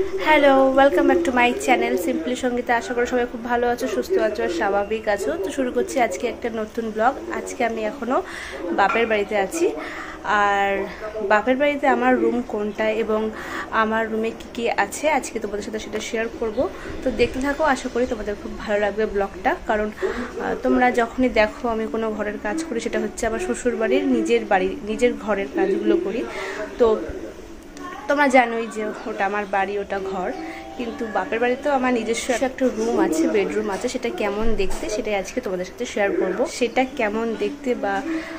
Hello, welcome back to my channel simply Sangeeta. আশা করি সবাই খুব ভালো আছো, সুস্থ আছো আর স্বাভাবিক আছো। তো শুরু করছি আজকে একটা নতুন ব্লগ। আজকে আমি এখনও বাপের বাড়িতে আছি। আর বাপের বাড়িতে আমার রুম কোনটা এবং আমার রুমে কী কী আছে আজকে তোমাদের সাথে সেটা শেয়ার করব। তো দেখতে থাকো, আশা করি তোমাদের খুব ভালো লাগবে ব্লগটা। কারণ তোমরা যখনই দেখো আমি কোনো ঘরের কাজ করি, সেটা হচ্ছে আমার শ্বশুর বাড়ির নিজের ঘরের কাজগুলো করি। তো তোমরা জানোই যে ওটা আমার বাড়ি, ওটা ঘর। কিন্তু বাপের বাড়িতেও আমার নিজস্ব একটা রুম আছে, বেডরুম আছে। সেটা কেমন দেখতে সেটাই আজকে তোমাদের সাথে শেয়ার করব। সেটা কেমন দেখতে বা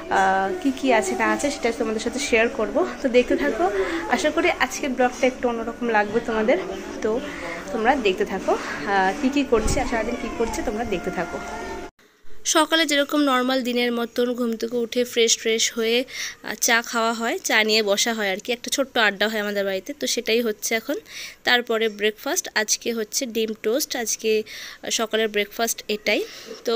কি কি আছে না আছে সেটা তোমাদের সাথে শেয়ার করব। তো দেখতে থাকো, আশা করি আজকের ব্লগটা একটু অন্যরকম লাগবে তোমাদের। তো তোমরা দেখতে থাকো কি কি করছে, সারাদিন কী করছে তোমরা দেখতে থাকো। সকালে যেরকম নর্মাল দিনের মতন ঘুম থেকে উঠে ফ্রেশ হয়ে চা খাওয়া হয়, চা নিয়ে বসা হয় আর কি, একটা ছোট্ট আড্ডা হয় আমাদের বাড়িতে। তো সেটাই হচ্ছে এখন। তারপরে ব্রেকফাস্ট, আজকে হচ্ছে ডিম টোস্ট। আজকে সকালের ব্রেকফাস্ট এটাই। তো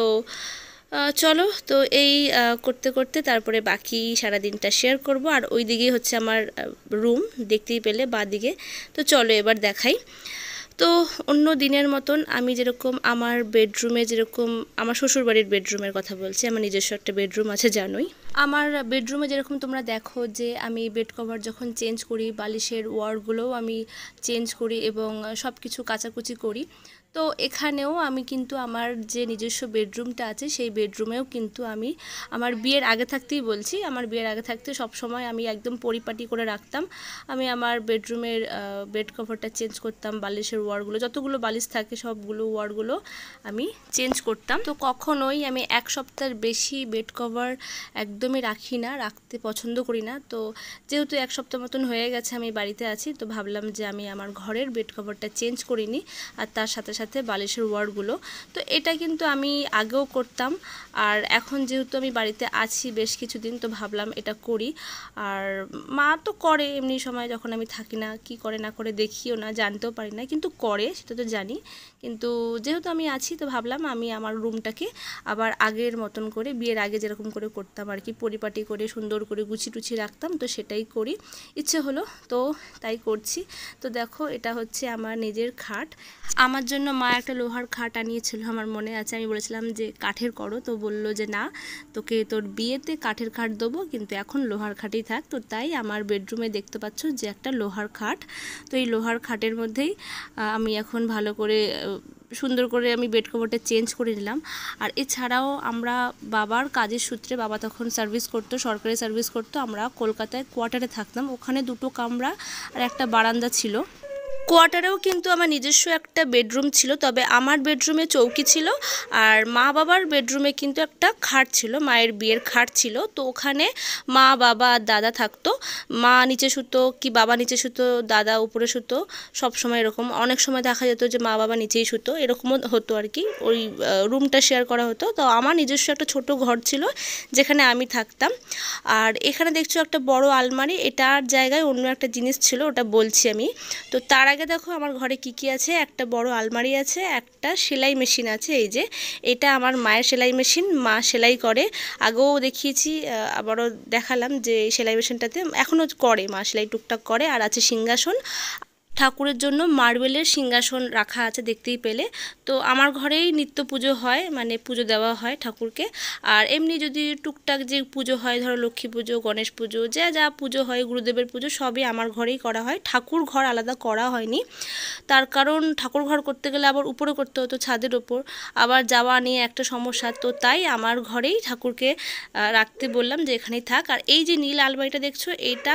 চলো, তো এই করতে করতে তারপরে বাকি সারাদিনটা শেয়ার করব। আর ওই দিকেই হচ্ছে আমার রুম, দেখতেই পেলে বাঁ দিকে। তো চলো এবার দেখাই। তো অন্য দিনের মতন আমি যেরকম আমার বেডরুমে, যেরকম আমার শ্বশুরবাড়ির বেডরুমের কথা বলছি, আমার নিজস্ব একটা বেডরুম আছে জানোই। আমার বেডরুমে যেরকম তোমরা দেখো যে আমি বেড কভার যখন চেঞ্জ করি, বালিশের ওয়ারগুলোও আমি চেঞ্জ করি এবং সব কিছু কাচাকুচি করি। তো এখানেও আমি কিন্তু আমার যে নিজস্ব বেডরুমটা আছে সেই বেডরুমেও কিন্তু আমি আমার বিয়ের আগে থাকতেই বলছি, আমার বিয়ের আগে থাকতে সবসময় আমি একদম পরিপাটি করে রাখতাম। আমি আমার বেডরুমের বেড কভারটা চেঞ্জ করতাম, বালিশের ওয়ারগুলো, যতগুলো বালিশ থাকে সবগুলো ওয়ারগুলো আমি চেঞ্জ করতাম। তো কখনোই আমি এক সপ্তাহের বেশি বেড কভার একদমই রাখি না, রাখতে পছন্দ করি না। তো যেহেতু এক সপ্তাহ মতন হয়ে গেছে আমি বাড়িতে আছি, তো ভাবলাম যে আমি আমার ঘরের বেড কভারটা চেঞ্জ করিনি, আর তার সাথে সাথে বালিশের ওয়ারগুলো। তো এটা কিন্তু আমি আগেও করতাম, আর এখন যেহেতু আমি বাড়িতে আছি বেশ কিছুদিন, তো ভাবলাম এটা করি। আর মা তো করে এমনি সময় যখন আমি থাকি না, কি করে না করে দেখিও না, জানতেও পারি না, কিন্তু করে সেটা তো জানি। কিন্তু যেহেতু আমি আছি তো ভাবলাম আমি আমার রুমটাকে আবার আগের মতন করে, বিয়ের আগে যেরকম করে করতাম আর কি, পরিপাটি করে সুন্দর করে গুছি টুছি রাখতাম, তো সেটাই করি। ইচ্ছে হলো তো তাই করছি। তো দেখো, এটা হচ্ছে আমার নিজের খাট। আমার জন্য মা একটা লোহার খাট আনিয়েছিল, আমার মনে আছে। আমি বলেছিলাম যে কাঠের করো, তো বললো যে না, তোকে তোর বিয়েতে কাঠের খাট দেবো, কিন্তু এখন লোহার খাটেই থাক। তো তাই আমার বেডরুমে দেখতে পাচ্ছ যে একটা লোহার খাট। তো এই লোহার খাটের মধ্যেই আমি এখন ভালো করে সুন্দর করে আমি বেড কভারটা চেঞ্জ করে নিলাম। আর এছাড়াও আমরা বাবার কাজের সূত্রে, বাবা তখন সার্ভিস করতো, সরকারি সার্ভিস করতো, আমরা কলকাতায় কোয়ার্টারে থাকতাম। ওখানে দুটো কামরা আর একটা বারান্দা ছিল। কোয়ার্টারেও কিন্তু আমার নিজস্ব একটা বেডরুম ছিল, তবে আমার বেডরুমে চৌকি ছিল, আর মা বাবার বেডরুমে কিন্তু একটা খাট ছিল, মায়ের বিয়ের খাট ছিল। তো ওখানে মা বাবা আর দাদা থাকতো। মা নিচে শুতো কি বাবা নিচে শুতো, দাদা উপরে শুতো, সব সময় এরকম। অনেক সময় দেখা যেত যে মা বাবা নিচেই শুতো, এরকমও হতো আর কি। ওই রুমটা শেয়ার করা হতো। তো আমার নিজস্ব একটা ছোট ঘর ছিল যেখানে আমি থাকতাম। আর এখানে দেখছো একটা বড় আলমারি, এটার জায়গায় অন্য একটা জিনিস ছিল, ওটা বলছি আমি। তো তার আগে দেখো আমার ঘরে কি কি আছে। একটা বড় আলমারি আছে, একটা সেলাই মেশিন আছে, এই যে এটা আমার মায়ের সেলাই মেশিন, মা সেলাই করে। আগেও দেখিয়েছি, আবারও দেখালাম যে সেলাই মেশিনটাতে এখনও করে, মা সেলাই টুকটাক করে। আর আছে সিংহাসন, ঠাকুরের জন্য মার্বেলের সিংহাসন রাখা আছে, দেখতেই পেলে। তো আমার ঘরেই নিত্য পুজো হয়, মানে পুজো দেওয়া হয় ঠাকুরকে। আর এমনি যদি টুকটাক যে পুজো হয়, ধরো লক্ষ্মী পুজো, গণেশ পুজো, যা যা পুজো হয়, গুরুদেবের পুজো, সবই আমার ঘরেই করা হয়। ঠাকুর ঘর আলাদা করা হয়নি, তার কারণ ঠাকুর ঘর করতে গেলে আবার উপরে করতে হতো, ছাদের ওপর, আবার যাওয়া নিয়ে একটা সমস্যা। তো তাই আমার ঘরেই ঠাকুরকে রাখতে বললাম যে এখানেই থাক। আর এই যে নীল আলমারিটা দেখছো, এইটা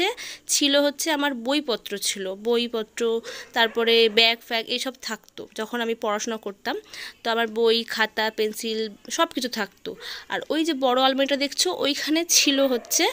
ছিল হচ্ছে আমার বইপত্র ছিল, বইপত্র, তারপরে ব্যাগ ফ্যাগ এইসব থাকতো যখন আমি পড়াশোনা করতাম। তো আমার বই, খাতা, পেন্সিল সব কিছু থাকতো। আর ওই যে বড় আলমারিটা দেখছো, ওইখানে ছিল হচ্ছে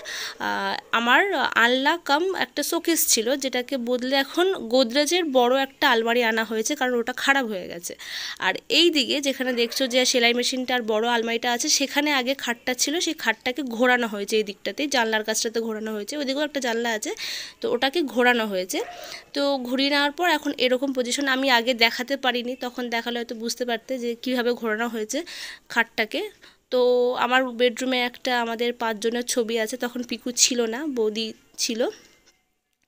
আমার আলনা কাম একটা শোকেস ছিল, যেটাকে বদলে এখন গোদরেজের বড় একটা আলমারি আনা হয়েছে, কারণ ওটা খারাপ হয়ে গেছে। আর এই দিকে যেখানে দেখছো যে সেলাই মেশিনটার বড় আলমারিটা আছে, সেখানে আগে খাটটা ছিল, সেই খাটটাকে ঘোরানো হয়েছে, এই দিকটাতে জানলার কাছটাতে ঘোরানো হয়েছে, ওইদিকেও একটা জানলা আছে, তো ওটাকে ঘোরানো হয়েছে। তো ঘুরিয়ে নেওয়ার পর এখন এরকম পজিশন, আমি আগে দেখাতে পারিনি, তখন দেখালে হয়তো বুঝতে পারতে যে কীভাবে ঘোরানো হয়েছে খাটটাকে। তো আমার বেডরুমে একটা আমাদের 5 জনের ছবি আছে, তখন পিকু ছিল না, বৌদি ছিল।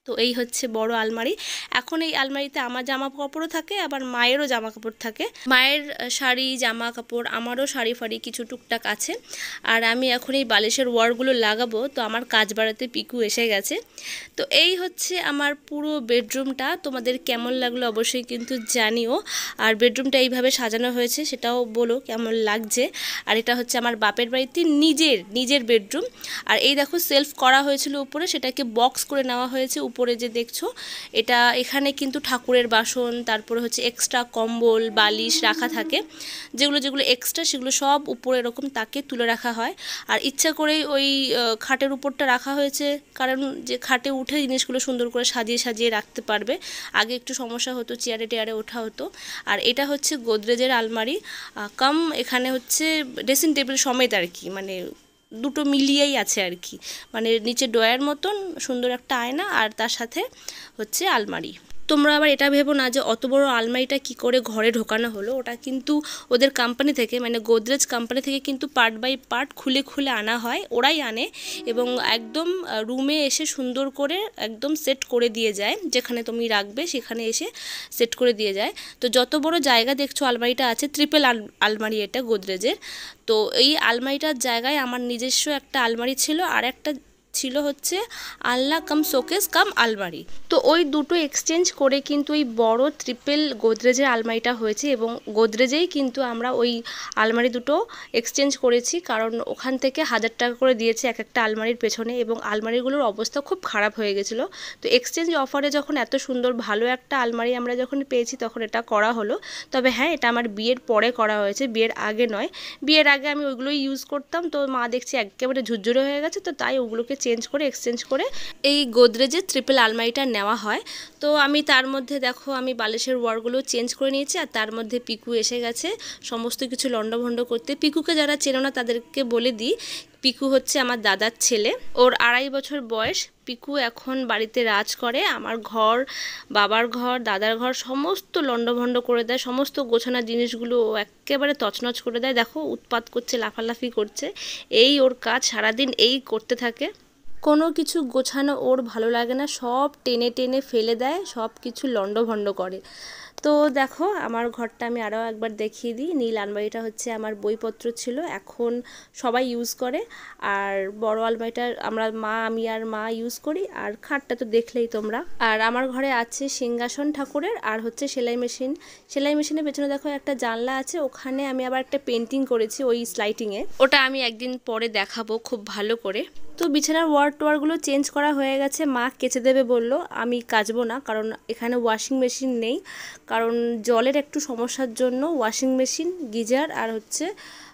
তো এই হচ্ছে বড় আলমারি। এখন এই আলমারিতে আমার জামা কাপড়ও থাকে, আবার মায়েরও জামা কাপড় থাকে। মায়ের শাড়ি, জামা কাপড়, আমারও শাড়ি ফাড়ি কিছু টুকটাক আছে। আর আমি এখন এই বালিশের ওয়ারগুলো লাগাবো, তো আমার কাজ বাড়াতে পিকু এসে গেছে। তো এই হচ্ছে আমার পুরো বেডরুমটা। তোমাদের কেমন লাগলো অবশ্যই কিন্তু জানিও। আর বেডরুমটা এইভাবে সাজানো হয়েছে সেটাও বলো কেমন লাগছে। আর এটা হচ্ছে আমার বাপের বাড়িতে নিজের বেডরুম। আর এই দেখো সেলফ করা হয়েছিল উপরে, সেটাকে বক্স করে নেওয়া হয়েছে। উপরে যে দেখছো এটা, এখানে কিন্তু ঠাকুরের বাসন, তারপরে হচ্ছে এক্সট্রা কম্বল বালিশ রাখা থাকে, যেগুলো এক্সট্রা সেগুলো সব উপরে এরকম তাকে তুলে রাখা হয়। আর ইচ্ছা করেই ওই খাটের উপরটা রাখা হয়েছে, কারণ যে খাটে উঠে জিনিসগুলো সুন্দর করে সাজিয়ে রাখতে পারবে। আগে একটু সমস্যা হতো, চেয়ারে ওঠা হতো। আর এটা হচ্ছে গোদরেজের আলমারি কাম, এখানে হচ্ছে ড্রেসিং টেবিল সমেত আর কি, মানে দুটো মিলিয়েই আছে আর কি। মানে নিচে ড্রয়ার মতন সুন্দর একটা আয়না, আর তার সাথে হচ্ছে আলমারি। তোমরা আবার এটা ভেবো না যে অত বড় আলমারিটা কি করে ঘরে ঢোকানো হলো। ওটা কিন্তু ওদের কোম্পানি থেকে, মানে গোদরেজ কোম্পানি থেকে কিন্তু পার্ট বাই পার্ট খুলে আনা হয়, ওরাই আনে এবং একদম রুমে এসে সুন্দর করে একদম সেট করে দিয়ে যায়। যেখানে তুমি রাখবে সেখানে এসে সেট করে দিয়ে যায়। তো যত বড় জায়গা দেখছো আলমারিটা আছে, ট্রিপল আলমারি এটা গোদরেজের। তো এই আলমারিটার জায়গায় আমার নিজস্ব একটা আলমারি ছিল, আর একটা ছিল হচ্ছে আলনা কাম শোকেস কাম আলমারি। তো ওই দুটো এক্সচেঞ্জ করে কিন্তু এই বড় ট্রিপল গোদরেজের আলমারিটা হয়েছে, এবং গোদরেজেই কিন্তু আমরা ওই আলমারি দুটো এক্সচেঞ্জ করেছি, কারণ ওখান থেকে 1000 টাকা করে দিয়েছে এক একটা আলমারির পেছনে, এবং আলমারিগুলোর অবস্থা খুব খারাপ হয়ে গেছিলো। তো এক্সচেঞ্জ অফারে যখন এত সুন্দর ভালো একটা আলমারি আমরা যখন পেয়েছি তখন এটা করা হলো। তবে হ্যাঁ, এটা আমার বিয়ের পরে করা হয়েছে, বিয়ের আগে নয়। বিয়ের আগে আমি ওইগুলোই ইউজ করতাম, তো মা দেখছি একেবারে ঝুরঝুরে হয়ে গেছে, তো তাই ওগুলোকে এক্সচেঞ্জ করে এই গোদরেজের ট্রিপল আলমারিটা নেওয়া হয়। তো আমি তার মধ্যে দেখো আমি বালিশের ওয়ারগুলো চেঞ্জ করে নিয়েছি, আর তার মধ্যে পিকু এসে গেছে সমস্ত কিছু লন্ডভন্ড করতে। পিকুকে যারা চেনো না তাদেরকে বলে দিই, পিকু হচ্ছে আমার দাদার ছেলে, ওর 2.5 বছর বয়স। পিকু এখন বাড়িতে রাজ করে, আমার ঘর, বাবার ঘর, দাদার ঘর সমস্ত লন্ডভন্ড করে দেয়, সমস্ত গোছানো জিনিসগুলো একেবারে তছনছ করে দেয়। দেখো উৎপাত করছে, লাফালাফি করছে, এই ওর কাজ, সারাদিন এই করতে থাকে। কোনো কিছু গোছানো ওর ভালো লাগে না, সব টেনে ফেলে দেয়, সব কিছু লন্ডভন্ড করে। তো দেখো আমার ঘরটা আমি আরও একবার দেখিয়ে দিই। নীল আলমারিটা হচ্ছে আমার বইপত্র ছিল, এখন সবাই ইউজ করে। আর বড় আলমারিটা আমি আর মা ইউজ করি। আর খাটটা তো দেখলেই তোমরা। আর আমার ঘরে আছে সিংহাসন ঠাকুরের, আর হচ্ছে সেলাই মেশিনের পেছনে দেখো একটা জানলা আছে, ওখানে আমি আবার একটা পেন্টিং করেছি ওই স্লাইটিংয়ে, ওটা আমি একদিন পরে দেখাবো খুব ভালো করে। তো বিছানার ওয়ারগুলো চেঞ্জ করা হয়ে গেছে, মা কেচে দেবে বললো, আমি কাচবো না, কারণ এখানে ওয়াশিং মেশিন নেই, কারণ জলের একটু সমস্যার জন্য ওয়াশিং মেশিন, গিজার আর হচ্ছে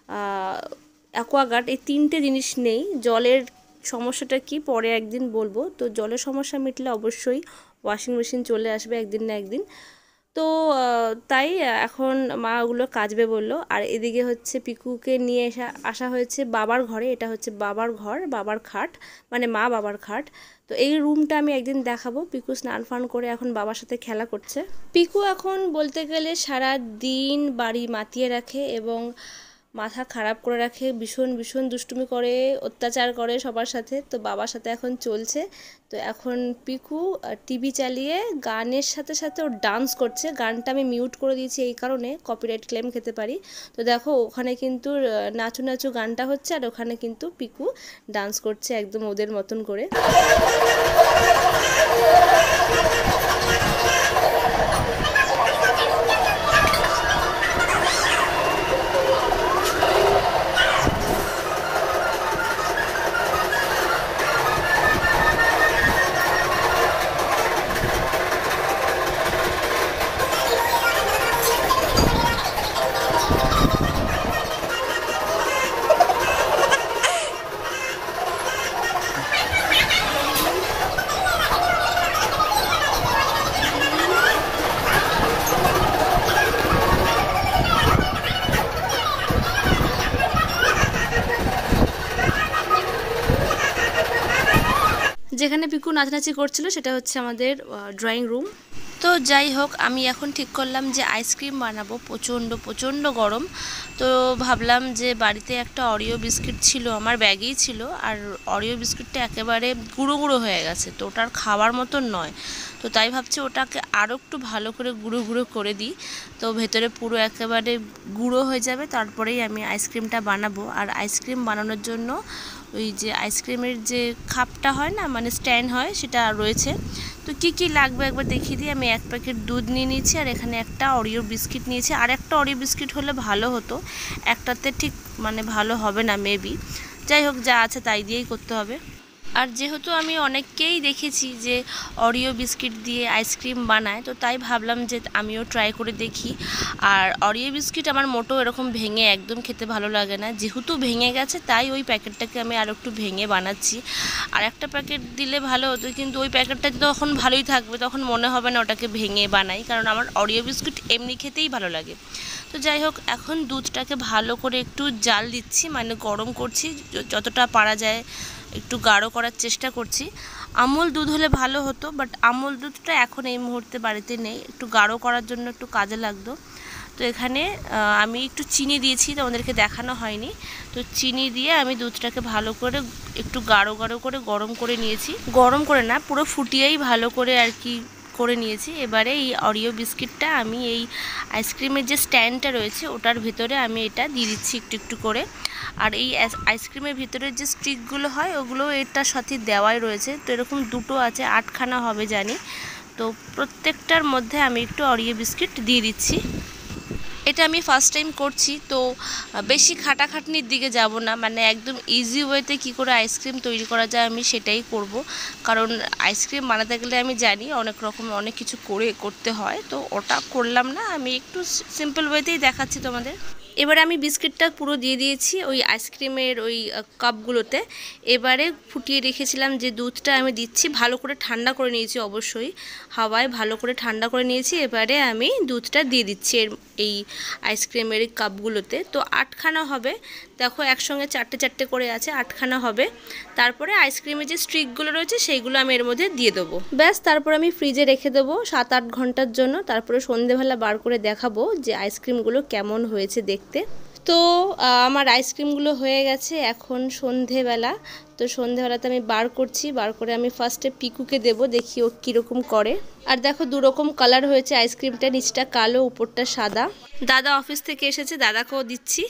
অ্যাকোয়াগার্ড, এই 3টে জিনিস নেই। জলের সমস্যাটা কি পরে একদিন বলবো। তো জলের সমস্যা মিটলে অবশ্যই ওয়াশিং মেশিন চলে আসবে একদিন না একদিন। তো তাই এখন মা ওগুলো কাচবে বললো। আর এদিকে হচ্ছে পিকুকে নিয়ে আসা হয়েছে বাবার ঘরে, এটা হচ্ছে বাবার ঘর, বাবার খাট, মানে মা বাবার খাট। তো এই রুমটা আমি একদিন দেখাবো। পিকু স্নান ফান করে এখন বাবার সাথে খেলা করছে। পিকু এখন বলতে গেলে সারা দিন বাড়ি মাতিয়ে রাখে এবং মাথা খারাপ করে রাখে, ভীষণ দুষ্টুমি করে, অত্যাচার করে সবার সাথে। তো বাবার সাথে এখন চলছে। তো এখন পিকু টিভি চালিয়ে গানের সাথে সাথে ও ডান্স করছে। গানটা আমি মিউট করে দিয়েছি এই কারণে কপিরাইট ক্লেম খেতে পারি। তো দেখো ওখানে কিন্তু নাচু গানটা হচ্ছে, আর ওখানে কিন্তু পিকু ডান্স করছে একদম ওদের মতন করে। যেখানে পিকু নাচানাচি করছিল সেটা হচ্ছে আমাদের ড্রয়িং রুম। তো যাই হোক, আমি এখন ঠিক করলাম যে আইসক্রিম বানাবো। প্রচণ্ড গরম, তো ভাবলাম যে বাড়িতে একটা অরিও বিস্কিট ছিল, আমার ব্যাগেই ছিল, আর অরিও বিস্কিটটা একেবারে গুঁড়ো গুঁড়ো হয়ে গেছে, তো ওটার খাওয়ার মতন নয়। তো তাই ভাবছি ওটাকে আরও একটু ভালো করে গুঁড়ো গুঁড়ো করে দিই, তো ভেতরে পুরো একেবারে গুঁড়ো হয়ে যাবে, তারপরেই আমি আইসক্রিমটা বানাবো। আর আইসক্রিম বানানোর জন্য ওই যে আইসক্রিমের যে কাপটা হয় না, মানে স্ট্যান্ড হয়, সেটা রয়েছে। তো কি লাগবে একবার দেখিয়ে দিই। আমি 1 প্যাকেট দুধ নিয়ে নিয়েছি, আর এখানে একটা অরিও বিস্কিট নিয়েছি। আর একটা অরিও বিস্কিট হলে ভালো হতো, একটাতে ঠিক মানে ভালো হবে না মেবি। যাই হোক, যা আছে তাই দিয়েই করতে হবে। আর যেহেতু আমি অনেককেই দেখেছি যে অরিও বিস্কিট দিয়ে আইসক্রিম বানায়, তো তাই ভাবলাম যে আমিও ট্রাই করে দেখি। আর অরিও বিস্কিট আমার মোটেও এরকম ভেঙে একদম খেতে ভালো লাগে না, যেহেতু ভেঙে গেছে তাই ওই প্যাকেটটাকে আমি আর একটু ভেঙে বানাচ্ছি। আর একটা প্যাকেট দিলে ভালো হতো, কিন্তু ওই প্যাকেটটা তখন ভালোই থাকবে, তখন মনে হবে না ওটাকে ভেঙে বানাই, কারণ আমার অরিও বিস্কিট এমনি খেতেই ভালো লাগে। তো যাই হোক, এখন দুধটাকে ভালো করে একটু জাল দিচ্ছি, মানে গরম করছি, যতটা পারা যায় একটু গাঢ় করার চেষ্টা করছি। আমুল দুধ হলে ভালো হতো, বাট আমুল দুধটা এখন এই মুহূর্তে বাড়িতে নেই, একটু গাঢ় করার জন্য একটু কাজে লাগতো। তো এখানে আমি একটু চিনি দিয়েছি, তোমাদেরকে দেখানো হয়নি। তো চিনি দিয়ে আমি দুধটাকে ভালো করে একটু গাঢ় করে গরম করে নিয়েছি, গরম করে না, পুরো ফুটিয়েই ভালো করে আর কি করে নিয়েছি। এবারে এই অরিও বিস্কিটটা আমি এই আইসক্রিমের যে স্ট্যান্ডটা রয়েছে ওটার ভিতরে আমি এটা দিয়ে দিচ্ছি একটু করে। আর এই আইসক্রিমের ভিতরে যে স্টিকগুলো হয় ওগুলো এটার সাথে দেওয়াই রয়েছে, তো এরকম দুটো আছে, 8খানা হবে জানি। তো প্রত্যেকটার মধ্যে আমি একটু অরিও বিস্কিট দিয়ে দিচ্ছি। এটা আমি ফার্স্ট টাইম করছি, তো বেশি খাটাখাটনির দিকে যাব না, মানে একদম ইজি ওয়েতে কী করে আইসক্রিম তৈরি করা যায় আমি সেটাই করব। কারণ আইসক্রিম বানাতে গেলে আমি জানি অনেক কিছু করতে হয়, তো ওটা করলাম না, আমি একটু সিম্পল ওয়েতেই দেখাচ্ছি তোমাদের। এবারে আমি বিস্কিটটা পুরো দিয়ে দিয়েছি ওই আইসক্রিমের ওই কাপগুলোতে। এবারে ফুটিয়ে রেখেছিলাম যে দুধটা আমি দিচ্ছি, ভালো করে ঠান্ডা করে নিয়েছি, অবশ্যই হাওয়ায় ভালো করে ঠান্ডা করে নিয়েছি। এবারে আমি দুধটা দিয়ে দিচ্ছি এই আইসক্রিমের কাপগুলোতে। তো 8খানা হবে, দেখো একসঙ্গে 4টে করে আছে, 8খানা হবে। তারপরে আইসক্রিমের যে স্ট্রিকগুলো রয়েছে সেইগুলো আমি এর মধ্যে দিয়ে দেবো, ব্যাস। তারপর আমি ফ্রিজে রেখে দেবো 7-8 ঘন্টার জন্য। তারপরে সন্ধেবেলা বার করে দেখাবো যে আইসক্রিমগুলো কেমন হয়েছে দেখতে। তো আমার আইসক্রিমগুলো হয়ে গেছে, এখন সন্ধেবেলা। তো সন্ধেবেলাতে আমি বার করে আমি ফার্স্টে পিকুকে দেবো, দেখি ও কীরকম করে। আর দেখো 2 রকম কালার হয়েছে আইসক্রিমটা, নিচটা কালো উপরটা সাদা। দাদা অফিস থেকে এসেছে, দাদাকেও দিচ্ছি।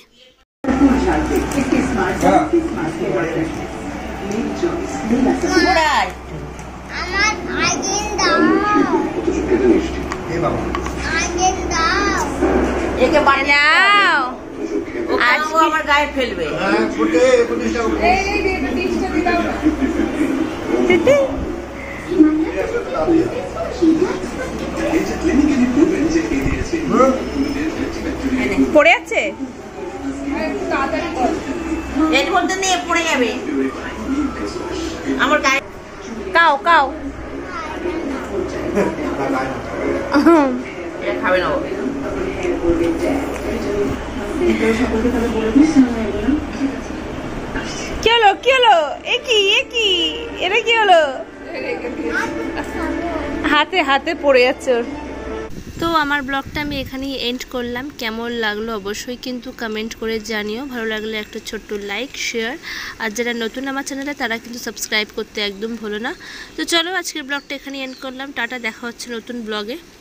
আমার গায়ে ফেলবে। পড়ে আছে, এর মধ্যে নিয়ে পড়ে যাবে আমার গায়ে। কাও খাবে না, কি হলো একই এটা কি হলো, হাতে পড়ে যাচ্ছে ওর। তো আমার ব্লগটা আমি এখানেই এন্ড করলাম। কেমন লাগলো অবশ্যই কিন্তু কমেন্ট করে জানিও, ভালো লাগলে একটা ছোট্ট লাইক শেয়ার, আর যারা নতুন আমার চ্যানেলে তারা কিন্তু সাবস্ক্রাইব করতে একদম ভুলো না। তো চলো আজকের ব্লগটা এখানেই এন্ড করলাম, টাটা, দেখা হচ্ছে নতুন ব্লগে।